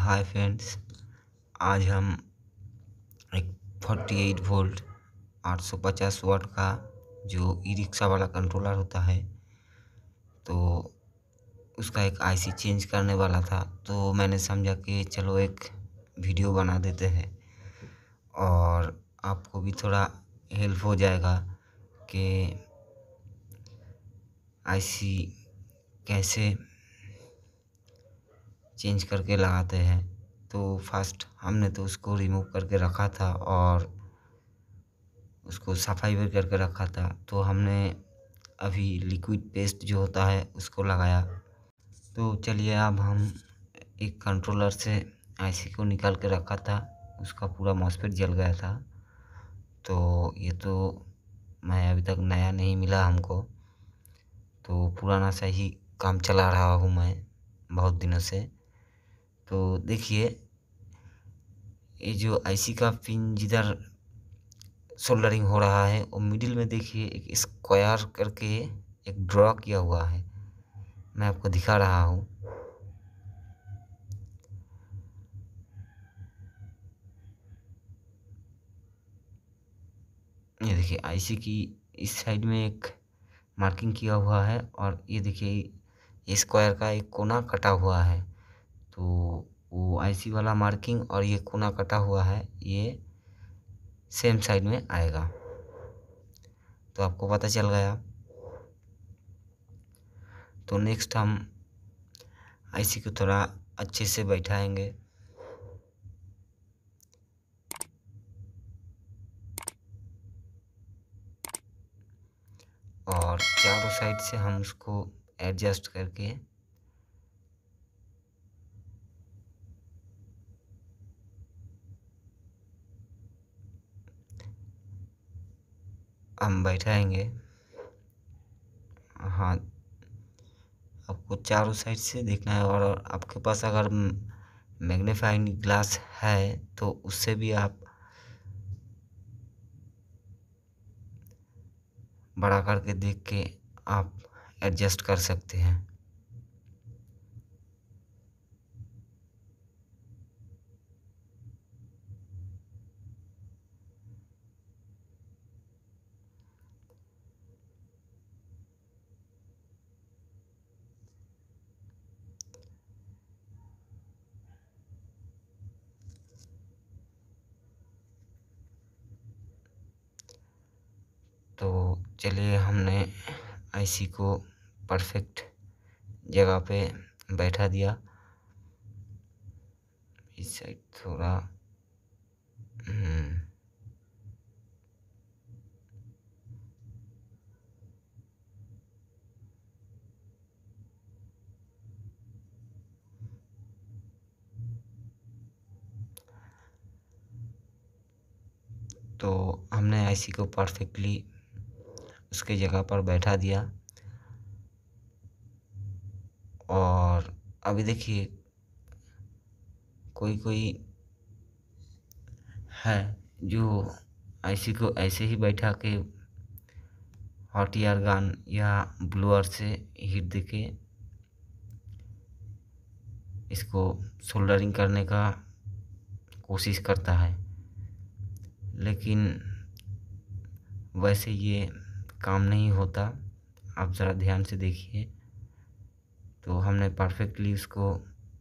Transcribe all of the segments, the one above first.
Hi friends. आज हम एक 48 वोल्ट 850 वाट का जो ई रिक्शा वाला कंट्रोलर होता है, तो उसका एक आईसी चेंज करने वाला था। तो मैंने समझा कि चलो एक वीडियो बना देते हैं और आपको भी थोड़ा हेल्प हो जाएगा कि आईसी कैसे चेंज करके लगाते हैं। तो फर्स्ट हमने तो उसको रिमूव करके रखा था और उसको सफाई भी करके रखा था। तो हमने अभी लिक्विड पेस्ट जो होता है उसको लगाया। तो चलिए अब हम एक कंट्रोलर से आईसी को निकाल के रखा था, उसका पूरा मॉसफेट जल गया था। तो ये तो मैं अभी तक नया नहीं मिला हमको, तो पुराना सा ही काम चला रहा हूँ मैं बहुत दिनों से। तो देखिए, ये जो आईसी का पिन जिधर सोल्डरिंग हो रहा है और मिडिल में देखिए एक स्क्वायर करके एक ड्रॉ किया हुआ है। मैं आपको दिखा रहा हूँ। ये देखिए आईसी की इस साइड में एक मार्किंग किया हुआ है और ये देखिए स्क्वायर का एक कोना कटा हुआ है। तो वो आईसी वाला मार्किंग और ये कोना कटा हुआ है, ये सेम साइड में आएगा। तो आपको पता चल गया। तो नेक्स्ट हम आईसी को थोड़ा अच्छे से बैठाएंगे और चारों साइड से हम उसको एडजस्ट करके हम बैठाएंगे। हाँ, आपको चारों साइड से देखना है और आपके पास अगर मैग्नीफाइंग ग्लास है तो उससे भी आप बड़ा करके देख के आप एडजस्ट कर सकते हैं। तो चलिए, हमने आईसी को परफेक्ट जगह पे बैठा दिया। इस साइड थोड़ा तो हमने आईसी को परफेक्टली उसके जगह पर बैठा दिया। और अभी देखिए कोई कोई है जो आईसी को ऐसे ही बैठा के हॉट एयर गन या ब्लोअर से हीट देके इसको सोल्डरिंग करने का कोशिश करता है, लेकिन वैसे ये काम नहीं होता। आप ज़रा ध्यान से देखिए। तो हमने परफेक्टली उसको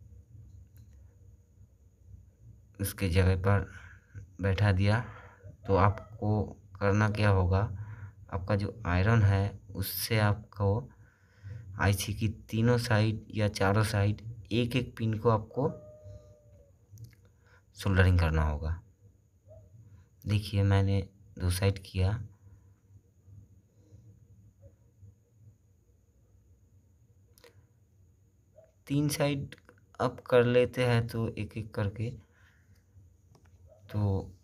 उसके जगह पर बैठा दिया। तो आपको करना क्या होगा, आपका जो आयरन है उससे आपको आईसी की तीनों साइड या चारों साइड एक एक पिन को आपको सोल्डरिंग करना होगा। देखिए मैंने दो साइड किया। तीन साइड अब कर लेते हैं तो एक एक करके। तो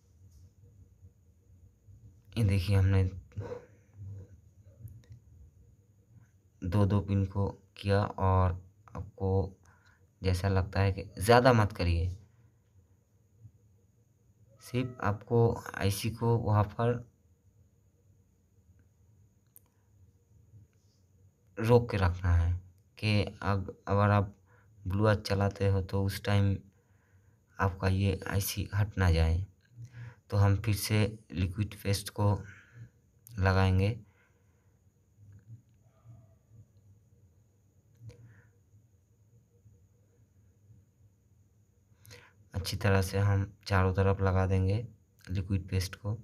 ये देखिए हमने दो दो पिन को किया और आपको जैसा लगता है कि ज़्यादा मत करिए, सिर्फ आपको आईसी को वहाँ पर रोक के रखना है कि अगर आप ब्लूटूथ चलाते हो तो उस टाइम आपका ये आईसी हट ना जाए। तो हम फिर से लिक्विड पेस्ट को लगाएंगे। अच्छी तरह से हम चारों तरफ लगा देंगे लिक्विड पेस्ट को।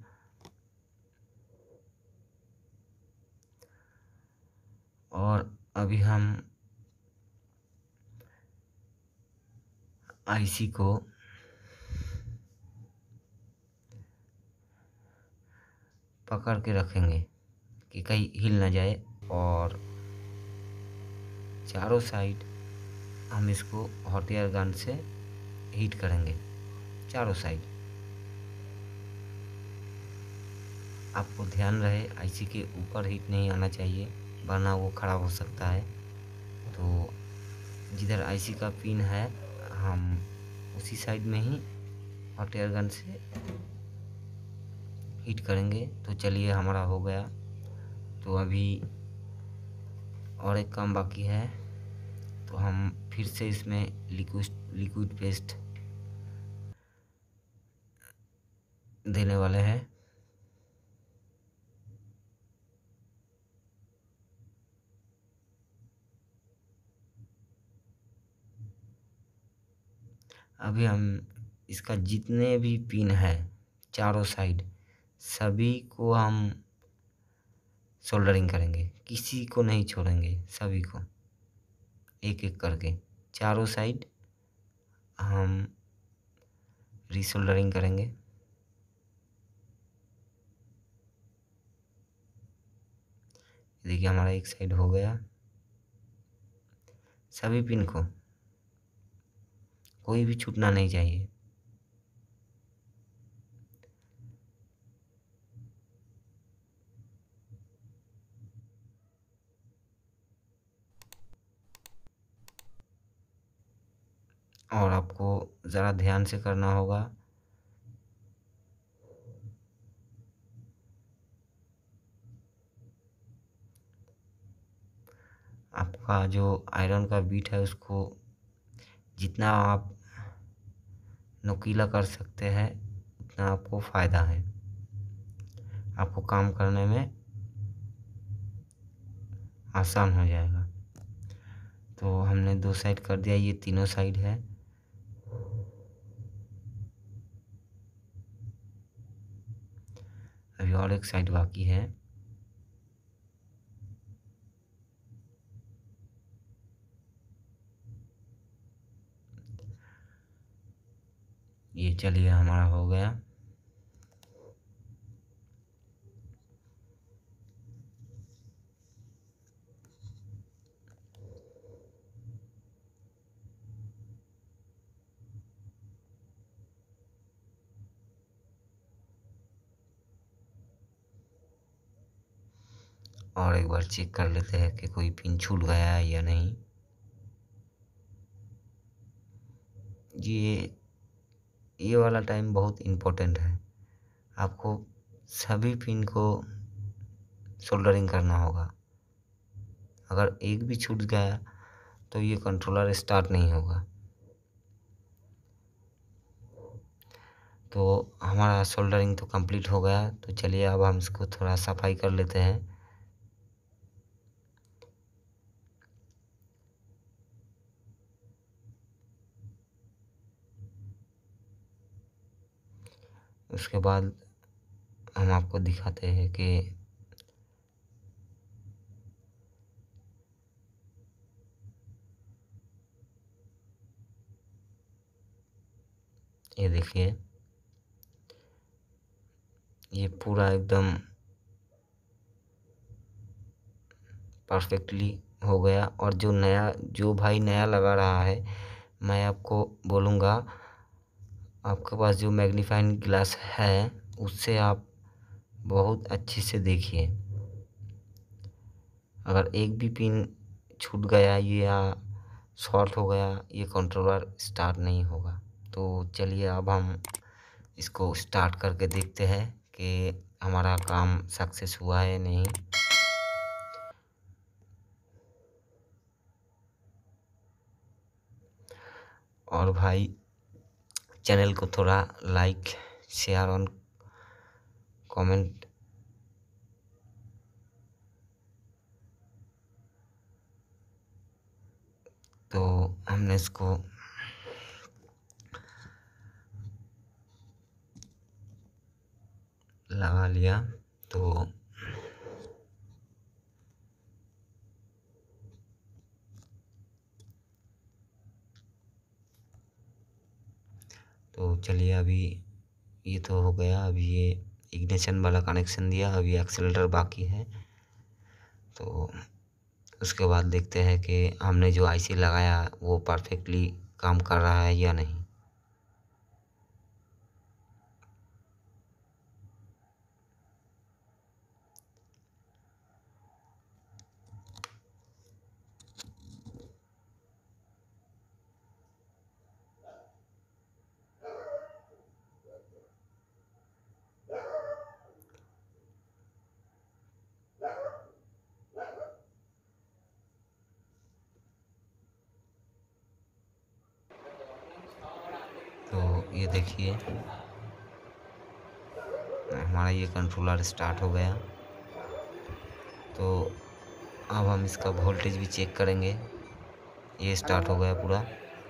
और अभी हम आईसी को पकड़ के रखेंगे कि कहीं हिल ना जाए, और चारों साइड हम इसको हॉट एयर गन से हीट करेंगे, चारों साइड। आपको ध्यान रहे आईसी के ऊपर हीट नहीं आना चाहिए, वरना वो ख़राब हो सकता है। तो जिधर आईसी का पिन है हम उसी साइड में ही हॉट एयर गन से हीट करेंगे। तो चलिए, हमारा हो गया। तो अभी और एक काम बाकी है, तो हम फिर से इसमें लिक्विड पेस्ट देने वाले हैं। अभी हम इसका जितने भी पिन है चारों साइड, सभी को हम सोल्डरिंग करेंगे, किसी को नहीं छोड़ेंगे, सभी को एक एक करके चारों साइड हम रीसोल्डरिंग करेंगे। देखिए, हमारा एक साइड हो गया। सभी पिन को, कोई भी छूटना नहीं चाहिए। और आपको ज़रा ध्यान से करना होगा। आपका जो आयरन का बीट है उसको जितना आप नुकीला कर सकते हैं उतना आपको फ़ायदा है, आपको काम करने में आसान हो जाएगा। तो हमने 2 साइड कर दिया, ये तीनों साइड है। अभी और एक साइड बाकी है। ये चलिए, हमारा हो गया। और एक बार चेक कर लेते हैं कि कोई पिन छूट गया है या नहीं। ये वाला टाइम बहुत इम्पोर्टेंट है। आपको सभी पिन को सोल्डरिंग करना होगा। अगर एक भी छूट गया तो ये कंट्रोलर स्टार्ट नहीं होगा। तो हमारा सोल्डरिंग तो कंप्लीट हो गया। तो चलिए, अब हम इसको थोड़ा सफाई कर लेते हैं। उसके बाद हम आपको दिखाते हैं कि ये देखिए, ये पूरा एकदम परफेक्टली हो गया। और जो भाई नया लगा रहा है, मैं आपको बोलूँगा, आपके पास जो मैग्नीफाइंग ग्लास है उससे आप बहुत अच्छे से देखिए। अगर एक भी पिन छूट गया या शॉर्ट हो गया, ये कंट्रोलर स्टार्ट नहीं होगा। तो चलिए, अब हम इसको स्टार्ट करके देखते हैं कि हमारा काम सक्सेस हुआ है या नहीं। और भाई, चैनल को थोड़ा लाइक शेयर और कमेंट तो हमने इसको लगा लिया। तो चलिए, अभी ये तो हो गया। अभी ये इग्निशन वाला कनेक्शन दिया, अभी एक्सीलरेटर बाकी है। तो उसके बाद देखते हैं कि हमने जो आईसी लगाया वो परफेक्टली काम कर रहा है या नहीं। तो ये देखिए, हमारा ये कंट्रोलर स्टार्ट हो गया। तो अब हम इसका वोल्टेज भी चेक करेंगे। ये स्टार्ट हो गया पूरा।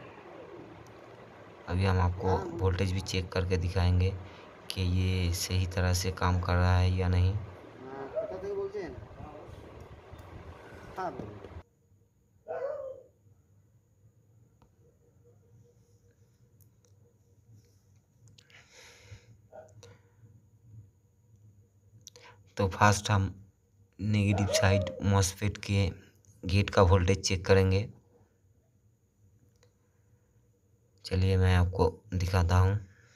अभी हम आपको वोल्टेज भी चेक करके दिखाएंगे कि ये सही तरह से काम कर रहा है या नहीं। तो फर्स्ट हम नेगेटिव साइड मॉसफेट के गेट का वोल्टेज चेक करेंगे। चलिए मैं आपको दिखाता हूँ।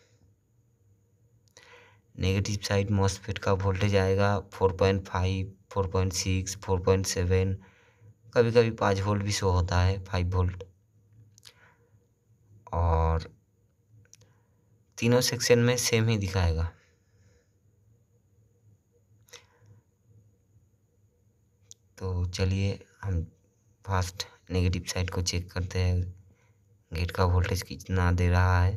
नेगेटिव साइड मॉसफेट का वोल्टेज आएगा 4.5, 4.6, 4.7, कभी कभी 5 वोल्ट भी शो होता है, 5 वोल्ट। और तीनों सेक्शन में सेम ही दिखाएगा। तो चलिए हम फर्स्ट नेगेटिव साइड को चेक करते हैं, गेट का वोल्टेज कितना दे रहा है।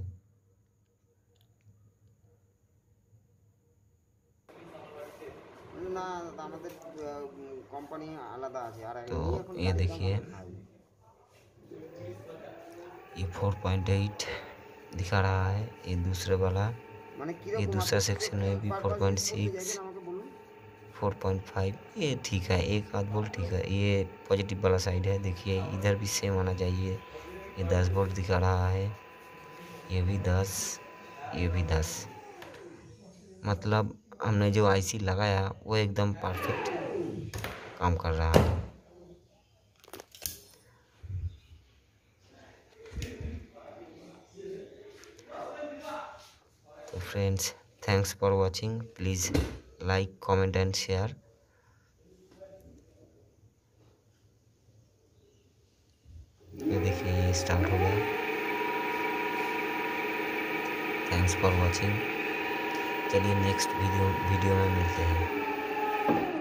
तो ये देखिए, ये 4.8 दिखा रहा है। ये दूसरे वाला, ये दूसरा सेक्शन में भी 4.6, 4.5, ये ठीक है, एक आध वोल्ट ठीक है। ये पॉजिटिव वाला साइड है। देखिए इधर भी सेम आना चाहिए। ये 10 वोल्ट दिखा रहा है, ये भी 10, ये भी 10। मतलब हमने जो आईसी लगाया वो एकदम परफेक्ट काम कर रहा है। तो friends, thanks for watching. Please like, comment and share. ये देखिए, ये स्टार्ट हो गया। Thanks for watching. चलिए नेक्स्ट वीडियो में मिलते हैं।